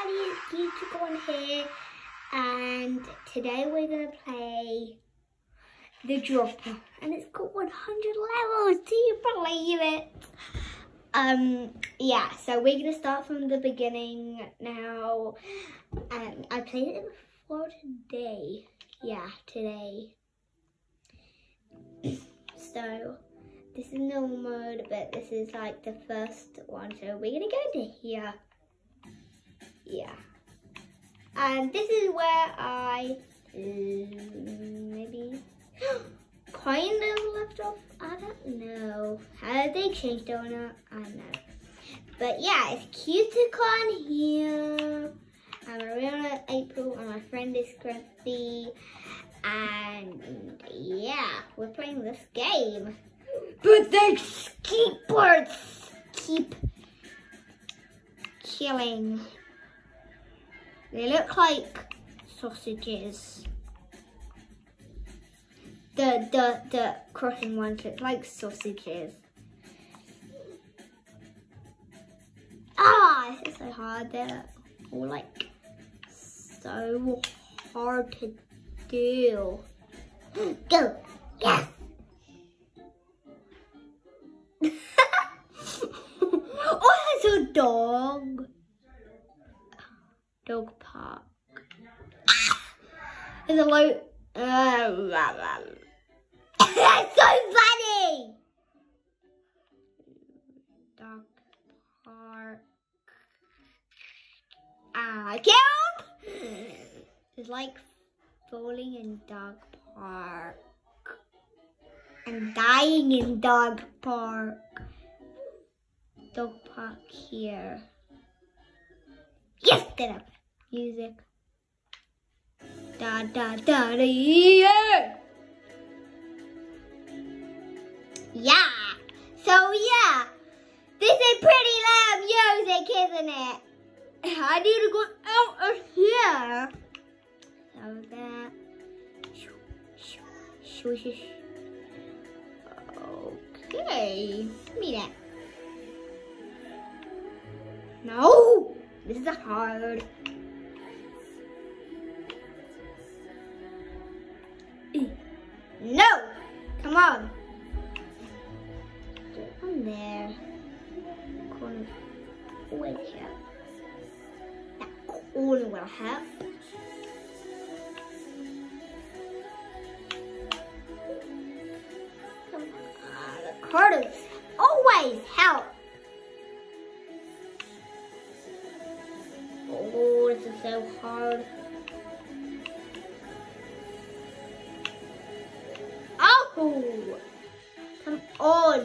everybody, it's Cutercorn here, and today we're going to play the dropper, and it's got 100 levels. Do you believe it? Yeah, so we're going to start from the beginning now. I played it before today. Yeah, today. So this is normal mode, but this is like the first one. So we're going to go into here. Yeah. And this is where I maybe kind of left off. I don't know. Have they changed it or not? I don't know. But yeah, it's Cutercorn here. I'm Ariana, April, and my friend is Scruffy. And yeah, we're playing this game. But the skateboards keep killing. They look like sausages. The crossing ones look like sausages. Ah, this is so hard. They're all like so hard to do. Go, yes. Oh, there's a dog. Dog park. There's a low. That's so funny. Dog park. Count. It's like falling in dog park and dying in dog park. Dog park here. Yes, get up. Music. Da da da da yeah. Yeah. So yeah, this is pretty loud music, isn't it? I need to go out of here. So that. Okay. Give me that. No. This is hard. No! Come on. Do it from there. Corner. Wait here. That corner will help. Come on. The corners always help. Oh, this is so hard. Oh, come on.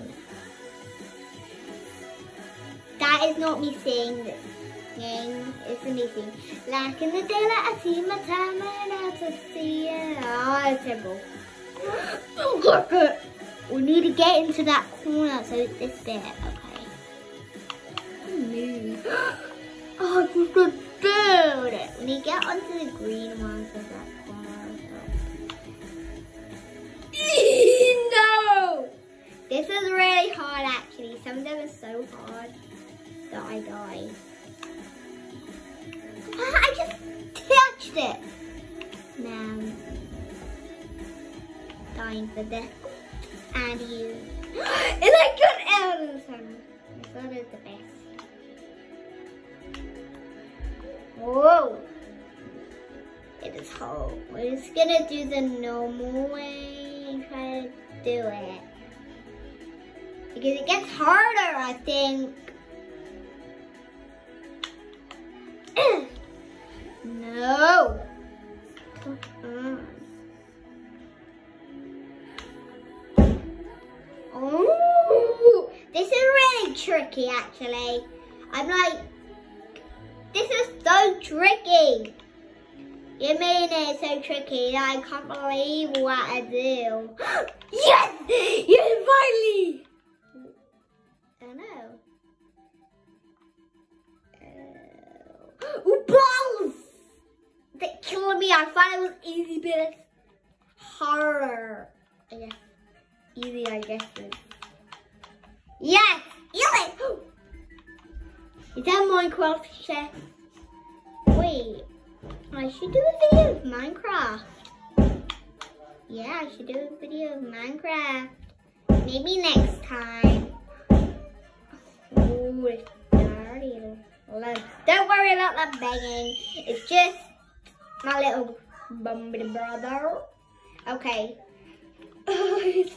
That is not me saying this. It's amazing. Like in the daylight, I see my time and out to see it. Oh, it's terrible. Look it. We need to get into that corner, so it's this bit. Okay. Move. Oh, it's just a dude. When you get onto the green ones of that corner. No! This is really hard actually. Some of them are so hard that I die. Ah, I just touched it. Now, dying for this. And you. And I got out of the sun. That is the best. Whoa! It is hard. We're just gonna do the normal way and try to do it. Because it gets harder, I think. No! Come on. Oh! This is really tricky, actually. I'm like, this is so tricky. You mean it's so tricky that I can't believe what I do. Yes! Yes, finally! Oh no. Oh, balls! They're killing me. I thought it was easy, but it's harder. I guess. Easy, I guess. Yes! Is that Minecraft chef? I should do a video of Minecraft. Yeah, I should do a video of Minecraft. Maybe next time. Ooh, it's dirty. Don't worry about that banging. It's just my little bumpy brother. Okay. Okay,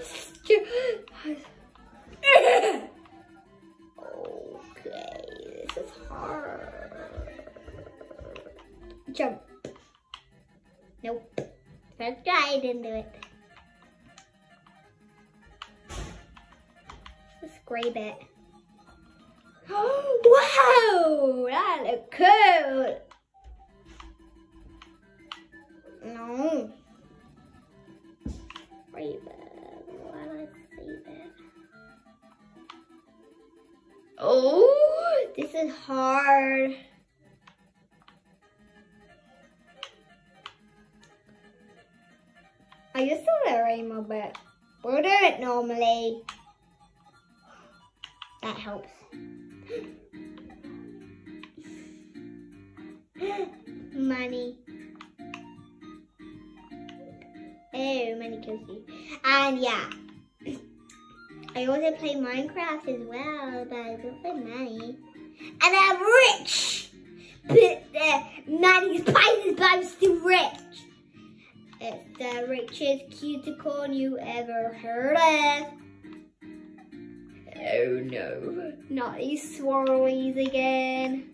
this is hard. Jump. Nope. First try, I didn't do it. Let's scrape it. Wow! That looks cool! No. Scrape it. Why did I save it? Oh! This is hard. I just saw a rainbow, but we'll do it normally. That helps. Money. Oh, money kills you. And yeah, I also play Minecraft as well, but I don't play money. And I'm rich! But money spices, but I'm still rich. It's the richest Cutercorn you ever heard of. Oh no, not these swirlies again.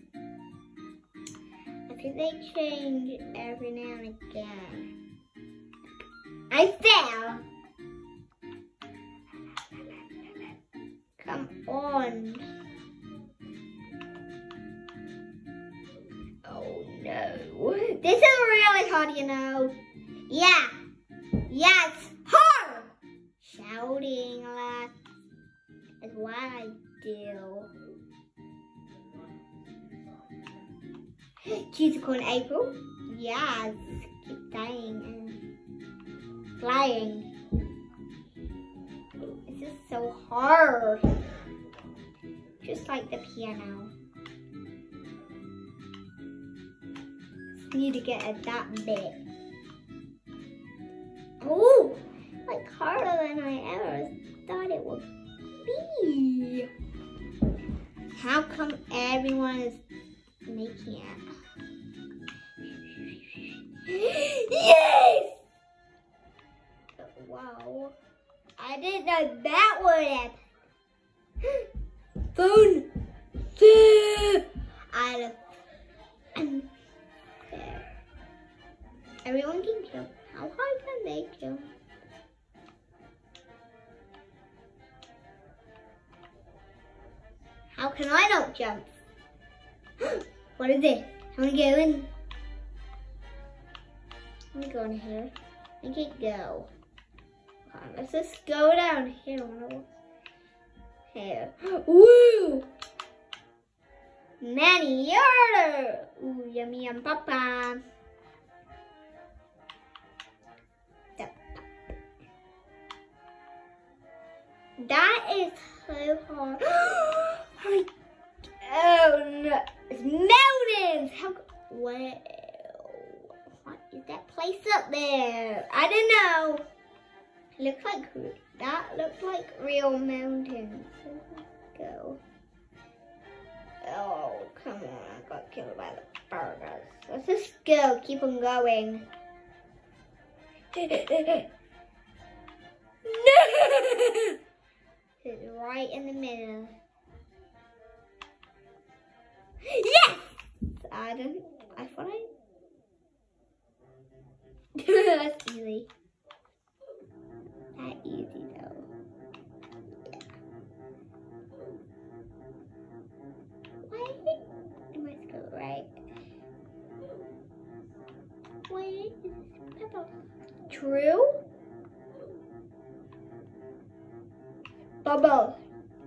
I think they change every now and again. I fell. Come on. Oh no. This is really hard, you know. Yeah. Yes. Hard. Shouting a lot is what I do. Cutercorn April. Yes. Keep dying and flying. This is so hard. Just like the piano. Just need to get at that bit. Oh, like harder than I ever thought it would be. How come everyone is making it? Yes! Wow. I didn't know that would happen. Phone. Unfair. Everyone can jump. How high can they jump? How can I not jump? What is it? I'm gonna go in. Let me go in here. I can't go. Let's just go down here. Here. Woo! Manny, yarder! Ooh, yummy, yum, papa. That is so hard. Oh no! It's mountains. How? Wow! What is that place up there? I don't know. It looks like that. Looks like real mountains. Let's go. Oh come on! I got killed by the burgers. Let's just go. Keep on going. No! It's right in the middle. Yes! I thought that's easy. That easy though. Yeah. Why am I still right? Why is this purple? True? Bubble.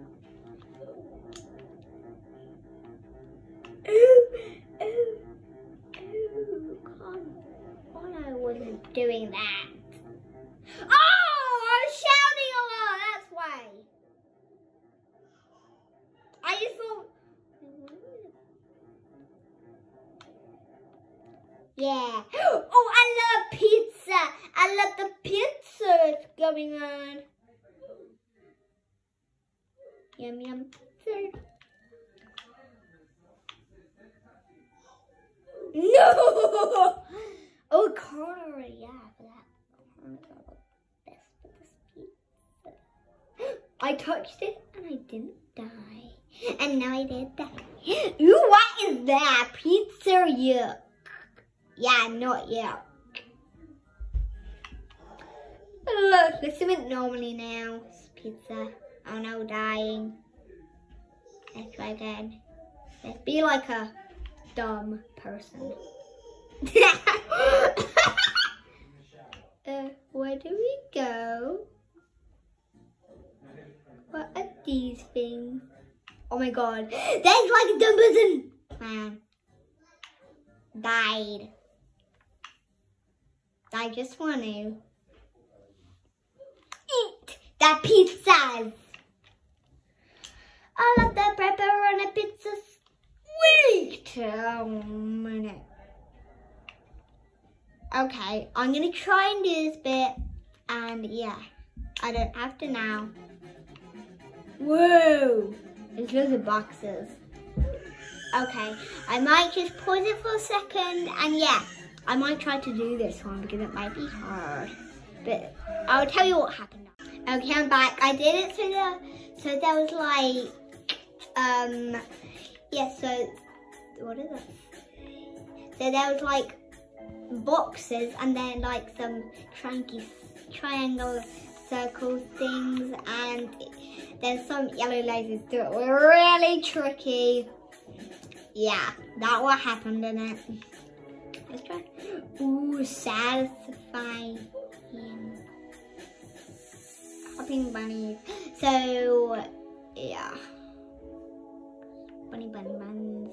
Come on, I wasn't doing that. Oh, I was shouting a lot, that's why. I just thought, Yeah. Oh, I love pizza. I love the pizza that's going on. Yum, yum. No! Oh, corner, yeah, for that. Best for this pizza. I touched it and I didn't die. And now I did die. Ooh, what is that? Pizza yuck. Yeah, not yuck. Look, let's do it normally now. It's pizza. Oh no, dying. Let's try again. Let's be like a dumb person. Where do we go? What are these things? Oh my god. There's like a dumb person. Man. Died. I just want to eat the pizzas. I love the pepperoni pizza. Wait a minute. Okay, I'm gonna try and do this bit, and yeah, I don't have to now. Whoa, there's loads of boxes. Okay, I might just pause it for a second, and yeah, I might try to do this one because it might be hard, but I'll tell you what happened now. Okay, I'm back. I did it so there was like, yeah, so, what is it? So there was like boxes and then like some triangle circle things and then some yellow lasers do it. Were really tricky. Yeah, that what happened in it. Let's try. Ooh, satisfying. Hopping bunnies. So, yeah. Bunny buns.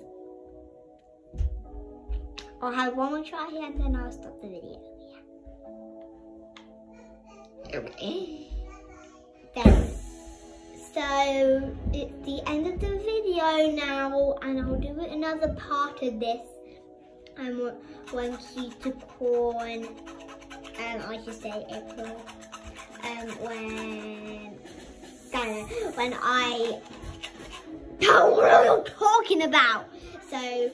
I'll have one more try here and then I'll stop the video. Yeah. Okay. Then, so it's the end of the video now, and I'll do another part of this. When Cutercorn, I should say April, when I don't know what I'm talking about. So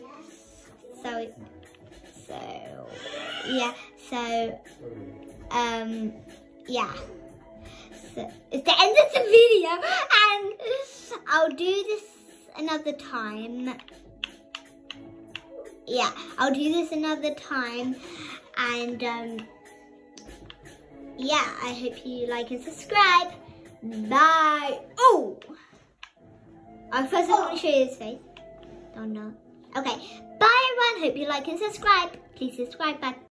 yeah, yeah. So it's the end of the video, and I'll do this another time. Yeah, I'll do this another time, and yeah, I hope you like and subscribe. Bye. Oh, first I want to show you his face. Don't know. Okay, bye everyone. Hope you like and subscribe. Please subscribe. Bye.